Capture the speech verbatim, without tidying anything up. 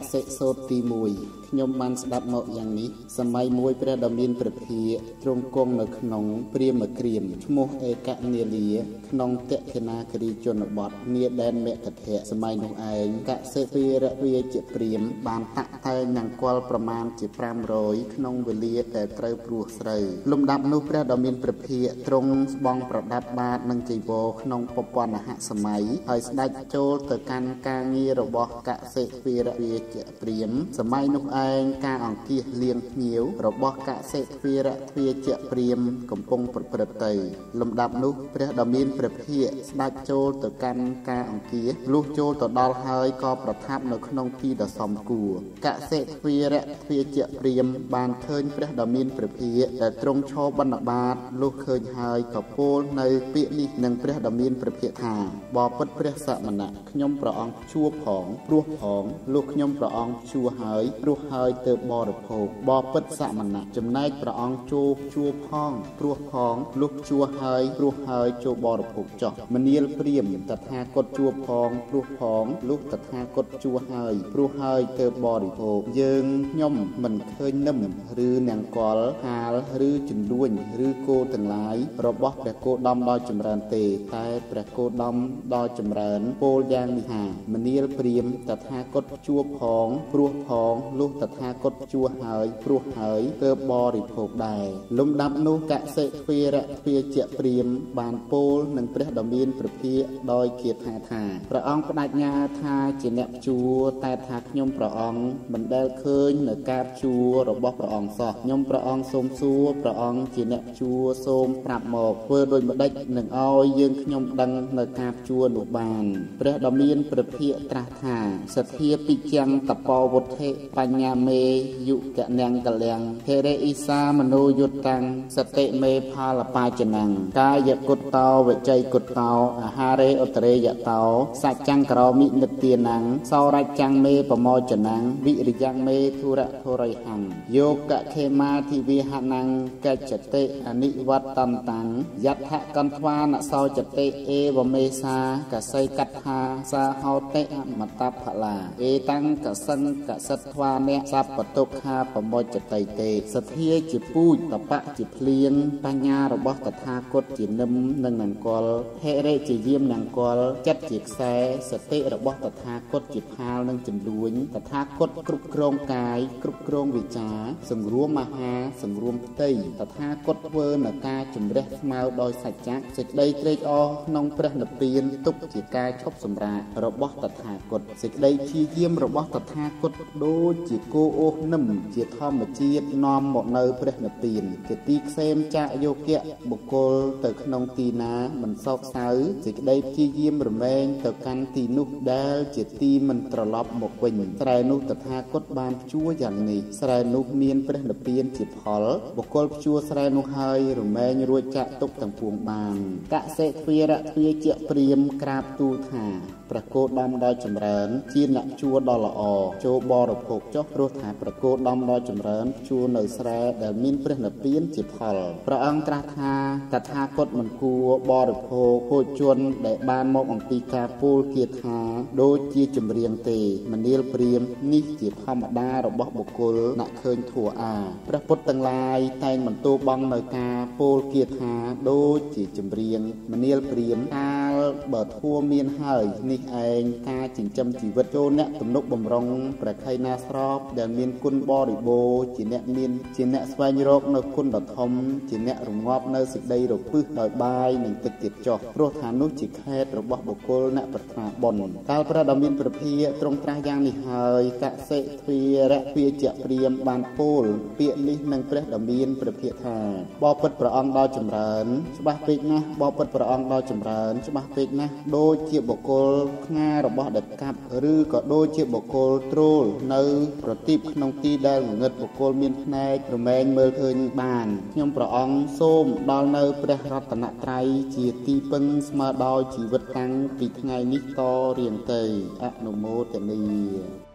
សិសោតទីមួយខ្ញុំបានស្ដាប់មកយ៉ាងនេះសម័យមួយព្រះដ៏មានព្រះភិក្ខទ្រង់គង់នៅក្នុងព្រាហ្មណ៍ក្រៀមឈ្មោះឯកនាលាក្នុងតេខេណាគិរីជនបទនាដែនមគធៈសម័យនោះឯងកសិវីរវាជាព្រាហ្មណ៍បានតាក់តែងនង្គ័លប្រមាណជាប្រាំរយក្នុងវេលាដែលត្រូវព្រោះស្រូវលំដាប់នោះព្រះដ៏មានព្រះភិក្ខទ្រង់ស្បង់ប្រដាប់បាតនិងចីវរក្នុងពពណ៌ហសម័យហើយស្ដេចចូលទៅកាន់ការងាររបស់កសិវីរវាជាព្រាហ្មណ៍សម័យនោះឯងការអង្គាសលៀងភ្ញៀវរបស់កសិវីរវាជាព្រាហ្មណ៍កំពុងប្រព្រឹត្តទៅលំដាប់នោះព្រះដ៏មានព្រះភិក្ខស្ដេចចូលទៅកាន់ការអង្គាសលុះចូលទៅដល់ហើយក៏ប្រថាប់នៅក្នុងទីដ៏សមគួរកសិវីរវាជាព្រាហ្មណ៍បានឃើញព្រះដ៏មានព្រះភិក្ខដែលទ្រង់ឈរបិណ្ឌបាតលុះឃើញហើយក៏ពោលនៅពាក្យនេះនឹងព្រះដ៏មានព្រះភិក្ខថាបបិទ្ធព្រះសមណៈខ្ញុំព្រះអង្គជួផងព្រោះផងលុះខ្ញុំព្រះអង្គជួហើយព្រោះហើយទើបបរិភោគបបិទ្ធសមណៈចំណែកព្រះអង្គជួជួផងព្រោះផងលុះជួហើយព្រោះហើយចូលបរិភោគចុះមនាលព្រាហ្មណ៍តថាគតជួផងព្រោះផងលុះតថាគតជួហើយព្រោះហើយទើបបរិភោគយើងខ្ញុំមិនឃើញនឹមឬនង្គ័លហាលឬជំនួញឬគោទាំងឡាយរបស់ព្រះគោដមដ៏ចម្រើនទេតែព្រះគោដមដ៏ចម្រើនពោលយ៉ាងនេះថាមនាលព្រាហ្មណ៍តថាគតជួផងព្រោះផងលុះតថាគតជួហើយព្រោះហើយទើបបរិភោគដែរលំដាប់នោះកសិវីរវាជាព្រាហ្មណ៍បានពោលនឹងព្រះដ៏មានព្រះភិក្ខដោយគាថាថាព្រះអង្គបដិញ្ញាថាជាអ្នកជួតែថាខ្ញុំព្រះអង្គមិនដែលឃើញនៅការជួរបស់ព្រះអង្គសោះខ្ញុំព្រះអង្គសូមសួរព្រះអង្គជាអ្នកជួសូមប្រាប់មកធ្វើដូចម្ដេចនឹងឲ្យយើងខ្ញុំដឹងនៅការជួនោះបានព្រះដ៏មានព្រះភិក្ខត្រាស់ថាសទ្ធាពិចាំតបវុទ្ធិបញ្ញាមេយុកញ្ញាំងកលាំងហេរិអ៊ីសាមនោយុត្តੰសតិមេផលបាចនាំងកាយគុតតោវិជ័យគុតតោអាហារេឧត្តរេយតោសច្ចੰក្រមិនិទានੰសោរច្ចੰមេបមោចនាំងវិរិយੰមេធុរៈធុរិហੰយកខេមាធិវិហណੰកច្ចតិអនិវត្តន្តੰយដ្ឋកន្ធ្វានសោចតិអេវមេសាកសៃកថាសាហោតិអមតផលាអេតាំងកសង្កសិទ្ធ្វានៈសពតុក្ខាបមោចតិទេសទ្ធាជាពូជតបៈជាភ្លៀងបញ្ញារបស់តថាគតជានឹមនិងនង្គ័លហេរិជាយាមនង្គ័លចិត្តជាខ្សែសតិរបស់តថាគតជាផាលនិងចំនួនតថាគតគ្រប់គ្រងកាយគ្រប់គ្រងវិចារសង្រួមមហាសង្រួមផ្ទៃតថាគតធ្វើនៅការជំរះស្មៅដោយសច្ចៈសេចក្តីត្រេកអរក្នុងព្រះនិព្វានទុកជាការឈប់សម្រាករបស់តថាគតសេចក្តីព្យាយាមរបស់តថាគតដូចជាគោអូសនឹមជាធម្មជាតិនាំមកនៅព្រះនិព្វានជាទីខ្សែមចាកយោគៈបុគ្គលទៅក្នុងទីណាមិនសោកសៅសេចក្តីព្យាយាមរមែងទៅកាន់ទីនោះដែលជាទីមិនត្រឡប់មកវិញស្រែនោះតថាគតបានព្យួរយ៉ាងនេះស្រែនោះមានព្រះនិព្វានជាផលបុគ្គលព្យួរស្រែនោះហើយរមែងរួចចាក់ទុកទាំងពួងបានកសិវីរវាជាព្រាហ្មណ៍ក្រាបទូលថាព្រះគោដមដ៏ចម្រើនជាអ្នកជួរដ៏ល្អចូលបរិភោគចុះព្រោះថាព្រះគោដមដ៏ចម្រើនជួរនៅស្រែដែលមានព្រះនិព្វានជាផលព្រះអង្គត្រាស់ថាតថាគតមិនគួរបរិភោគភោជនដែលបានមកអំពីការពោលគាថាដូចជាចម្រៀងទេមនាលព្រាហ្មណ៍នេះជាធម្មតារបស់បុគ្គលអ្នកឃើញធัวអាព្រះពុទ្ធទាំងឡាយតែងបន្ទោបង់នៅការពោលគាថាដូចជាចម្រៀងមនាលព្រាហ្មណ៍កាលបើធัวមានហើយនេះឯងការចិញ្ចឹមជីវិតចូលអ្នកទំនុកបំរុងប្រខៃណាស្របដែលមានគុណបរិបូរជាអ្នកមានជាអ្នកស្វែងរកនៅគុណដ៏ធំជាអ្នករងាប់នៅសេចក្តីរពឹសដោយបាយនិងទឹកទៀតចុះព្រោះថានោះជាខេត្តរបស់បុគ្គលអ្នកប្រាថ្នាបុណ្យកាលព្រះដ៏មានព្រះភិក្ខទ្រង់ត្រាស់យ៉ាងនេះហើយកសិវីរវាជាព្រាហ្មណ៍បានពោលពាក្យនេះនឹងព្រះដ៏មានព្រះភិក្ខថាបបិទ្ធព្រះអង្គដ៏ចម្រើនច្បាស់ពេកណាស់បបិទ្ធព្រះអង្គដ៏ចម្រើនច្បាស់ពេកណាស់ដូចជាបុគ្គលខ្ងារបស់ដកាប់ឬក៏ដូចជាបុគ្គលទ្រោលនៅប្រទីបក្នុងទីដែលងងឹតបុគ្គលមានភ្នែករមែងមើលឃើញបានខ្ញុំព្រះអង្គសូមដល់នៅព្រះរតនត្រ័យជាទីពឹងស្មើដោយជីវិតតាំងពីថ្ងៃនេះតរៀងទៅអនុមោទនា